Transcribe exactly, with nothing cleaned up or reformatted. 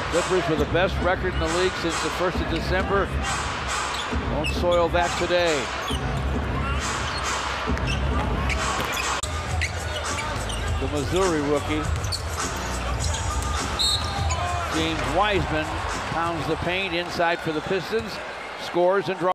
Clippers with the best record in the league since the first of December. Won't soil that today. The Missouri rookie, James Wiseman, pounds the paint inside for the Pistons, scores and draws.